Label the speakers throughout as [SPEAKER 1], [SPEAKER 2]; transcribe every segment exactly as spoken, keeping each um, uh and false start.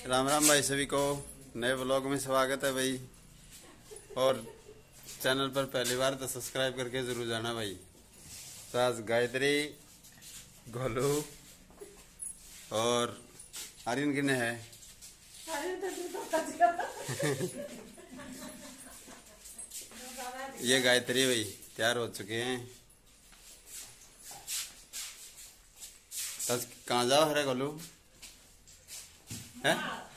[SPEAKER 1] राम राम भाई, सभी को नए व्लॉग में स्वागत है भाई। और चैनल पर पहली बार तो सब्सक्राइब करके जरूर जाना भाई। तो आज गायत्री, गोलू और आर्यन किन्ने है ये गायत्री भाई तैयार हो चुके हैं। कहाँ जाओ हरे गोलू है?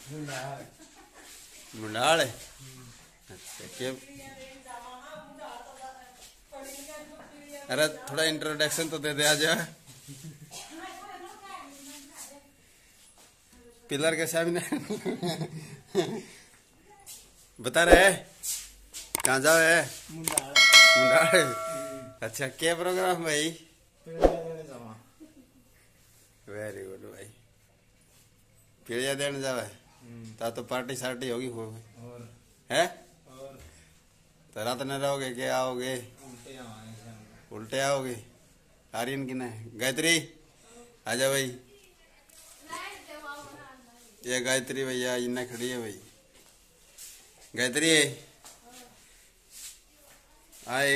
[SPEAKER 1] मुंडाल। अच्छा के अरे थोड़ा इंट्रोडक्शन तो दे दे आज। पिलर के सामने बता रहे कहाँ जाओ है? मुंडाल। अच्छा क्या प्रोग्राम भाई? वेरी गुड भाई। पीड़िया देने जावे ता तो पार्टी सार्टी होगी हो है? तो रात न रहोगे क्या आओगे? उल्टे आओगे। आर्यन की ना गायत्री आजा भाई। ये गायत्री भैया इन्ना खड़ी है भाई। गायत्री आए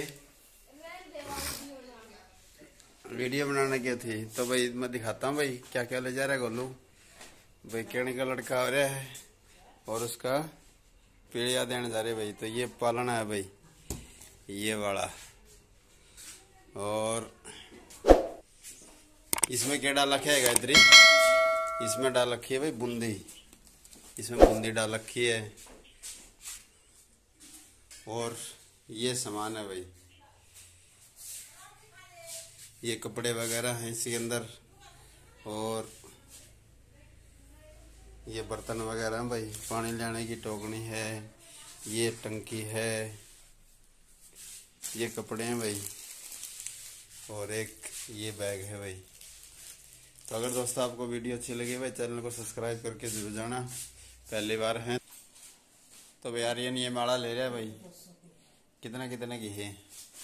[SPEAKER 1] वीडियो बनाने की थी तो भाई मैं दिखाता हूँ भाई क्या क्या ले जा रहा है गोलू भाई। केणी का लड़का हो रहा है और उसका पीड़िया देने जा रहे भाई। तो ये पालना है भाई ये वाला। और इसमें क्या डाल रखा है गायत्री? इसमें डाल रखी है भाई बूंदी। इसमें बूंदी डाल रखी है और ये सामान है भाई। ये कपड़े वगैरह हैं इसके अंदर और ये बर्तन वगैरह भाई। पानी लाने की टोकनी है, ये टंकी है, ये कपड़े हैं भाई और एक ये बैग है भाई। तो अगर दोस्तों आपको वीडियो अच्छी लगी भाई चैनल को सब्सक्राइब करके जरूर जाना, पहली बार हैं तो भाई। यार ये माला ले रहा है भाई। कितना कितने की है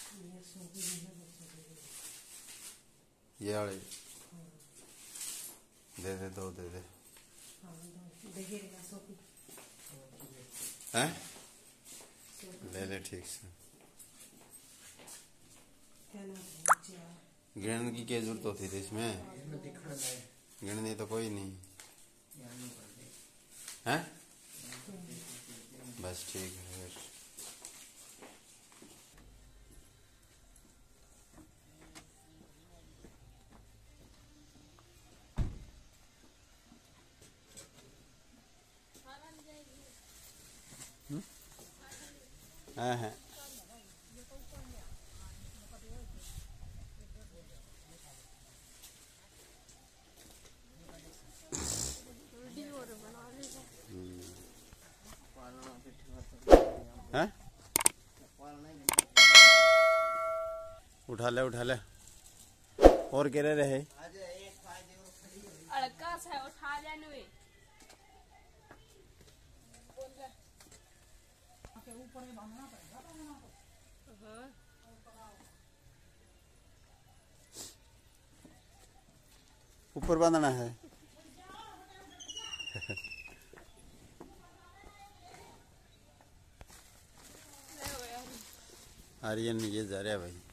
[SPEAKER 1] ये वाले? दे दे दो दे दे हैं? ले ले ठीक से। गिनने की क्या जरूरत होती थी इसमें? गिनने तो कोई नहीं है। बस ठीक है। हाँ हाँ है? उठा ले उठा ले और कह रहे ऊपर बांधना है। आर्यन ये जा रहा है भाई।